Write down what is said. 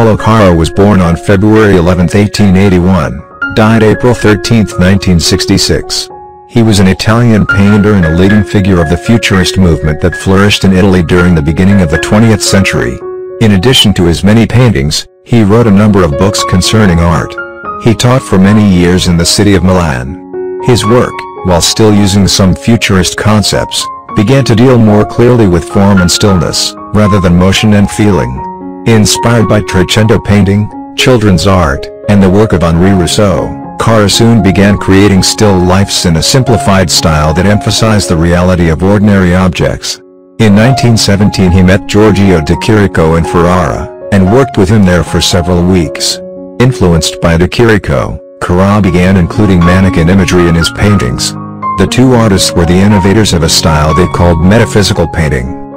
Carlo Carrà was born on February 11, 1881, died April 13, 1966. He was an Italian painter and a leading figure of the Futurist movement that flourished in Italy during the beginning of the 20th century. In addition to his many paintings, he wrote a number of books concerning art. He taught for many years in the city of Milan. His work, while still using some Futurist concepts, began to deal more clearly with form and stillness, rather than motion and feeling. Inspired by Trecento painting, children's art, and the work of Henri Rousseau, Carrà soon began creating still lifes in a simplified style that emphasized the reality of ordinary objects. In 1917 he met Giorgio de Chirico in Ferrara, and worked with him there for several weeks. Influenced by de Chirico, Carrà began including mannequin imagery in his paintings. The two artists were the innovators of a style they called metaphysical painting.